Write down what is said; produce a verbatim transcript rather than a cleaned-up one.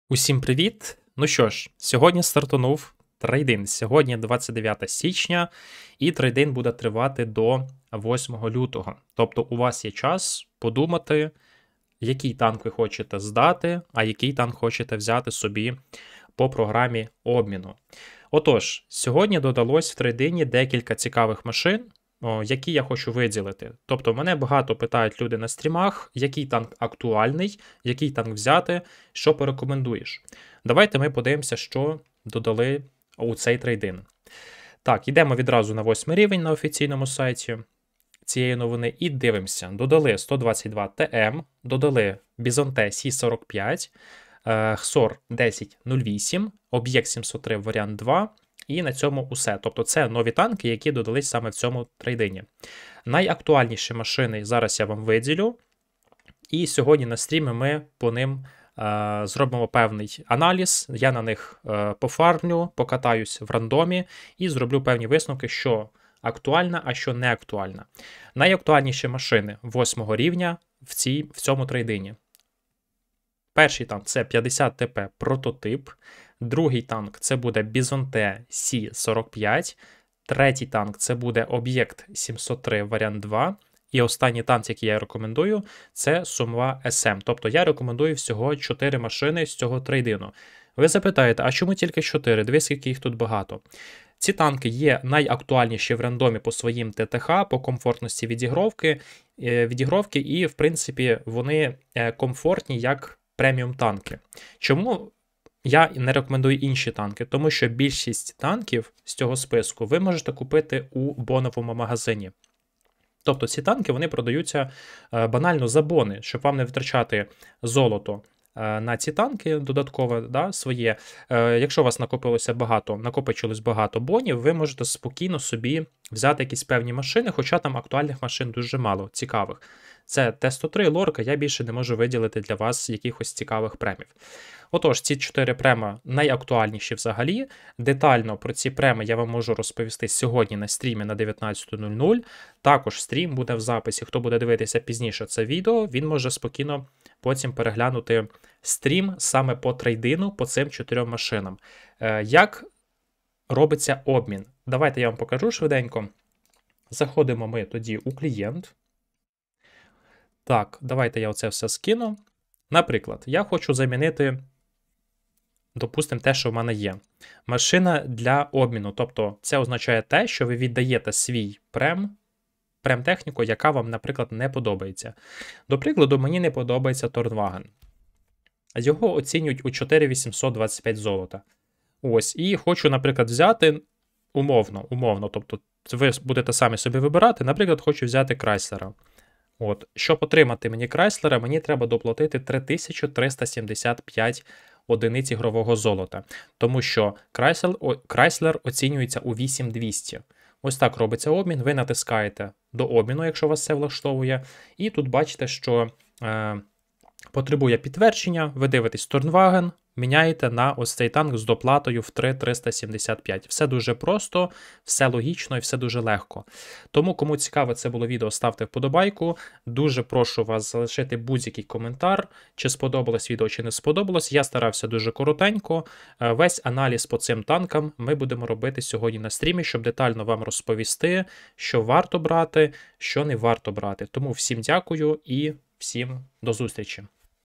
Усім привіт! Ну що ж, сьогодні стартанув трейдин. Сьогодні двадцять дев'яте січня, і трейдин буде тривати до восьмого лютого. Тобто у вас є час подумати, який танк ви хочете здати, а який танк хочете взяти собі по програмі обміну. Отож, сьогодні додалось в трейдині декілька цікавих машин, о, які я хочу виділити. Тобто мене багато питають люди на стрімах, який танк актуальний, який танк взяти, що порекомендуєш. Давайте ми подивимося, що додали у цей трейдин. Так, йдемо відразу на восьмий рівень на офіційному сайті цієї новини і дивимося. Додали сто двадцять два Т М, додали Бізонте Сі сорок п'ять, Хсор десять нуль вісім, Об'єкт сімсот три варіант два. І на цьому усе. Тобто це нові танки, які додались саме в цьому трейдині. Найактуальніші машини зараз я вам виділю. І сьогодні на стрімі ми по ним е, зробимо певний аналіз. Я на них е, пофармлю, покатаюсь в рандомі і зроблю певні висновки, що актуальна, а що не актуальна. Найактуальніші машини восьмого рівня в, цій, в цьому трейдині. Перший танк – це п'ятдесят Т П прототип. Другий танк – це буде Бізонте Сі сорок п'ять. Третій танк – це буде Об'єкт сімсот три варіант два. І останній танк, який я рекомендую, це Сумва С М. Тобто я рекомендую всього чотири машини з цього трейдину. Ви запитаєте, а чому тільки чотири? Дивись, скільки їх тут багато. Ці танки є найактуальніші в рандомі по своїм Т Т Х, по комфортності відігровки, відігровки і, в принципі, вони комфортні як преміум танки. Чому я не рекомендую інші танки? Тому що більшість танків з цього списку ви можете купити у боновому магазині. Тобто ці танки вони продаються банально за бони, щоб вам не витрачати золото на ці танки додатково, да, своє. Якщо у вас накопилося багато, накопичилось багато бонів, ви можете спокійно собі взяти якісь певні машини, хоча там актуальних машин дуже мало, цікавих. Це Т сто три, Лорка, я більше не можу виділити для вас якихось цікавих премів. Отож, ці чотири према найактуальніші взагалі. Детально про ці преми я вам можу розповісти сьогодні на стрімі на дев'ятнадцята нуль нуль. Також стрім буде в записі. Хто буде дивитися пізніше це відео, він може спокійно потім переглянути стрім саме по трейдину, по цим чотирьом машинам. Як робиться обмін? Давайте я вам покажу швиденько. Заходимо ми тоді у клієнт. Так, давайте я оце все скину. Наприклад, я хочу замінити, допустимо, те, що в мене є. Машина для обміну. Тобто це означає те, що ви віддаєте свій прем, прем-техніку, яка вам, наприклад, не подобається. До прикладу, мені не подобається Торнваген. Його оцінюють у чотири тисячі вісімсот двадцять п'ять золота. Ось, і хочу, наприклад, взяти умовно, умовно, тобто ви будете самі собі вибирати, наприклад, хочу взяти Крайслера. От, щоб отримати мені Крайслера, мені треба доплатити три тисячі триста сімдесят п'ять одиниць ігрового золота. Тому що Крайслер, Крайслер оцінюється у вісім тисяч двісті. Ось так робиться обмін, ви натискаєте до обміну, якщо вас це влаштовує. І тут бачите, що е, потребує підтвердження, ви дивитесь Торнваген, міняєте на ось цей танк з доплатою в три тисячі триста сімдесят п'ять. Все дуже просто, все логічно і все дуже легко. Тому, кому цікаво це було відео, ставте вподобайку. Дуже прошу вас залишити будь-який коментар, чи сподобалось відео, чи не сподобалось. Я старався дуже коротенько. Весь аналіз по цим танкам ми будемо робити сьогодні на стрімі, щоб детально вам розповісти, що варто брати, що не варто брати. Тому всім дякую і всім до зустрічі.